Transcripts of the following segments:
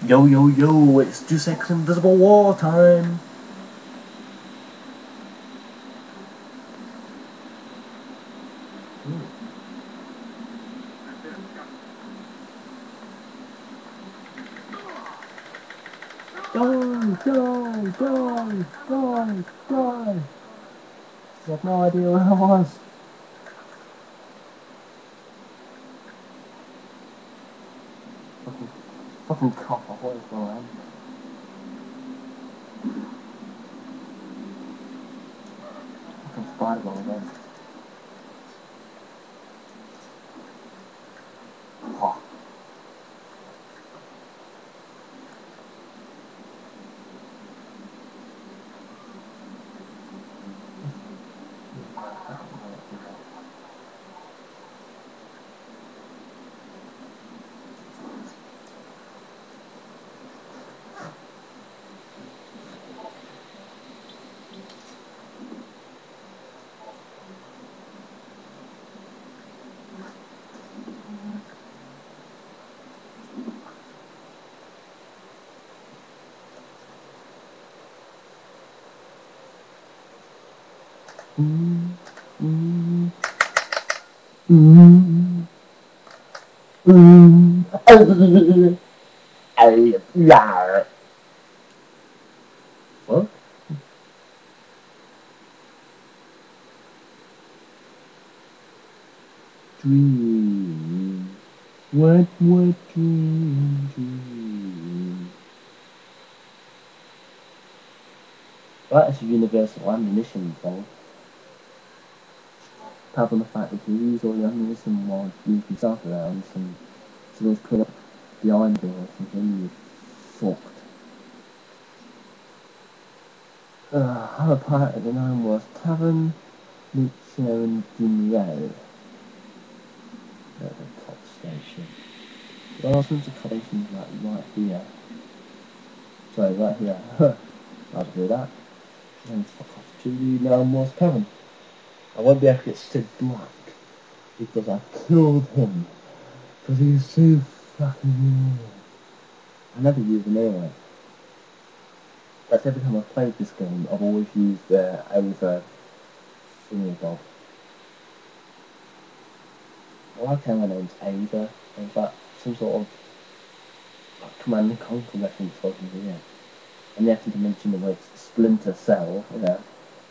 Yo, yo, yo, it's Deus Ex Invisible War time! Die, die, die, die, die! I had no idea where I was. Fucking copper, what is going on? Fucking fireball again. Oh. What? Dream. What dream? Well, that's a universal ammunition thing. Apart from the fact that you use all your ammunition while moving yourself around, and so those clean up behind you or something, you're fucked. Other part of the name was Tavern Mitchell Dinero at the top station. Well, I think the station's like right here. Sorry, right here. I'll do that. And fuck off to the Narmor's Cavern. I won't be able to get Sid Black because I killed him. Because he's so fucking annoying. I never use him anyway. That's every time I've played this game, I've always used Over thingy Bob. I like how my name's Ava. Is that some sort of like, Command and Conquer reference or something, yeah. And you have to mention the word Splinter Cell, you know.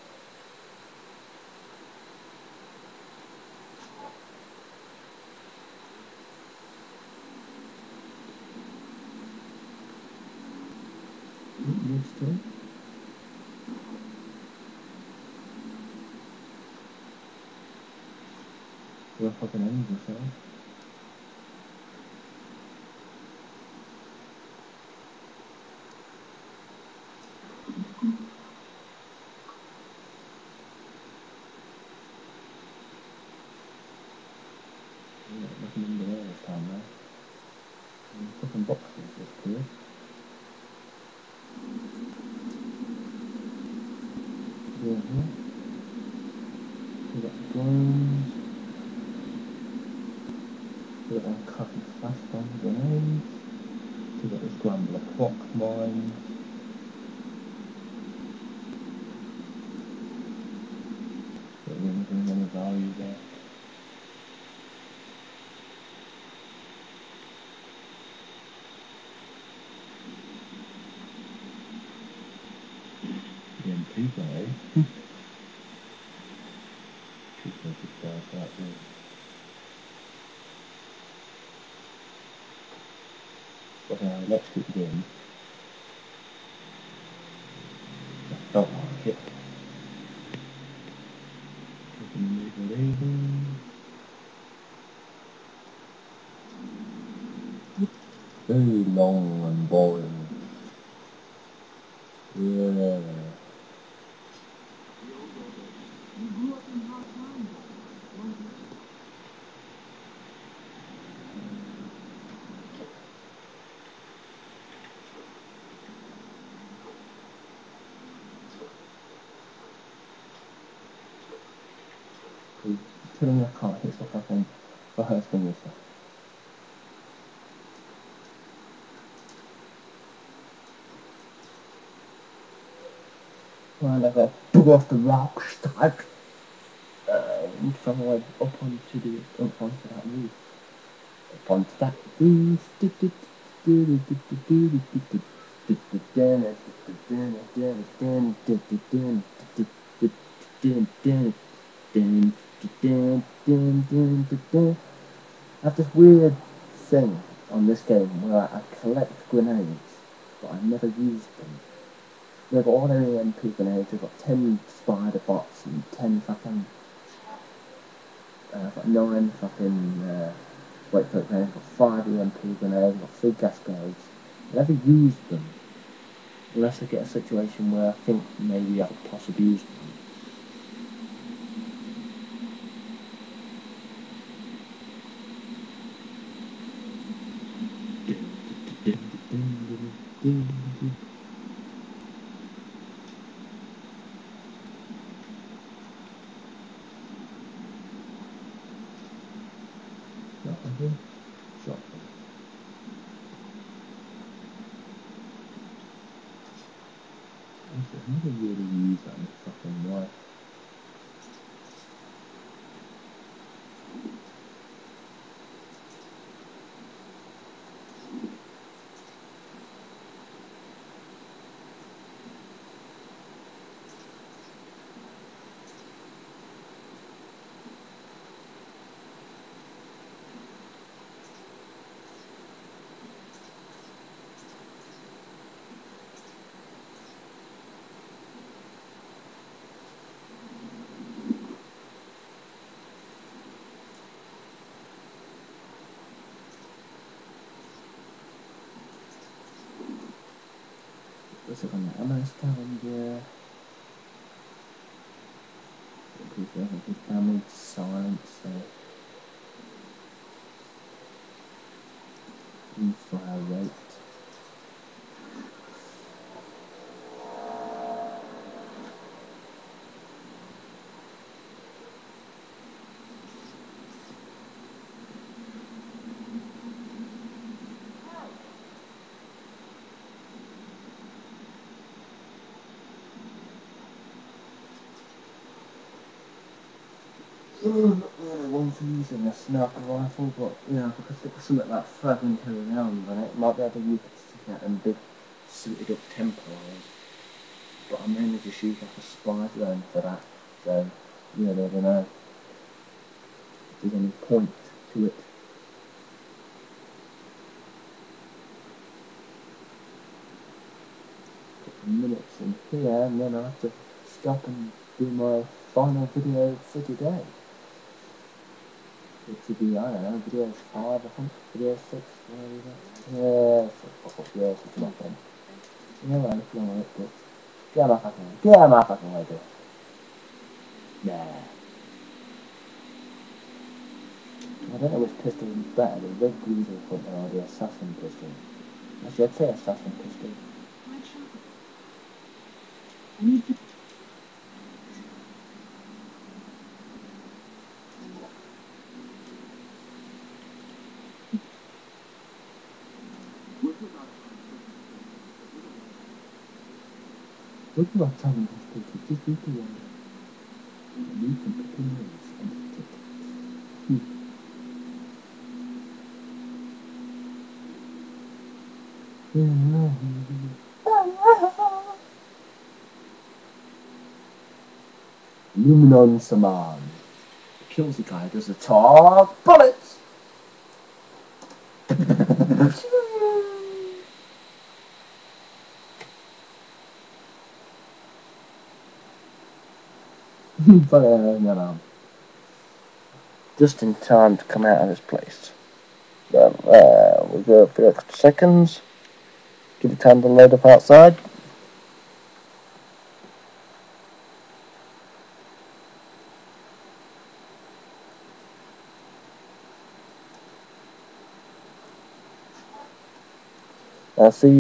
Used to. You're a fucking angel, so. Nothing in the air this time, though. Fucking boxes just clear. Yeah. We got the drones. We got them cutting fast on grenades. We got this Grumbler clock mine. Got anything any value there. MP guy. Shoot those guys out there. But let's keep going. I don't like it. Very long and boring. Yeah. Telling me I can't hit stuff I think for her thing and stuff. Well, I got dug off the rocks, type, and fell away up onto that roof. Up onto that roof. I have this weird thing on this game where I collect grenades, but I never use them. They've got all the EMP grenades, they've got 10 spider bots and 10 fucking, I've got 9 fucking, wait for it, I've got 5 EMP grenades, I've got 3 gas grenades. I never use them, unless I get a situation where I think maybe I could possibly use them. Shotgun. Shotgun. I never really use that in fucking life. What's it on the ammo scavenger? People have good damage, silence, fire rate. Not really one for using a sniper rifle, but you know, if I could stick something like fragmentary rounds on it, might be able to use it to stick out them big suited up Templars. But I mainly just use like a spy drone for that, so you never know if there's any point to it. Minutes in here, and then I'll have to stop and do my final video for today. It should be, I don't know, video 5, I think, video 6, where is it? Yeah, 6, yeah, something like that. Yeah, well, if you want to look good. Get out of my fucking way, dude. Nah. I don't know which pistol is better, the red Greasel Hunter or the assassin pistol. Actually, I'd say assassin pistol. Look at what time it is, just eat the one. You can pick your nose and take it. Luminon Saman. Kills the guy, does the top bullets! Just in time to come out of this place. We'll go for a couple seconds. Give it time to load up outside. I'll see you.